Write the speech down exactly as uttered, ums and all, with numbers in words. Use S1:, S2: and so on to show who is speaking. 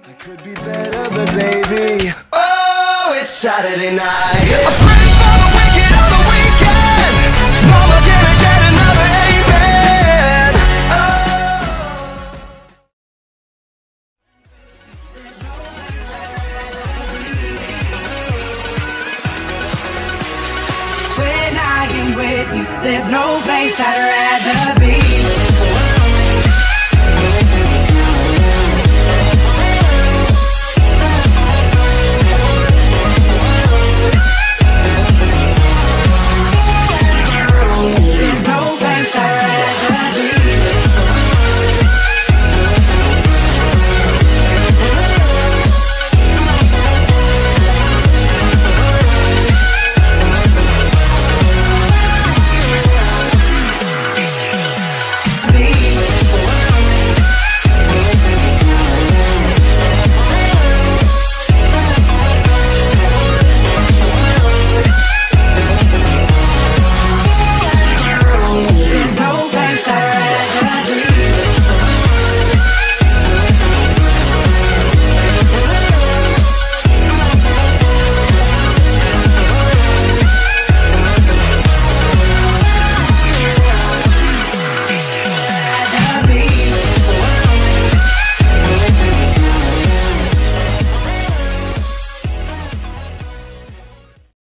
S1: I could be better, but baby, oh, it's Saturday night. I'm ready for the wicked on the weekend. Mama, can I get another amen? Oh.
S2: When I am with you, there's no place I'd rather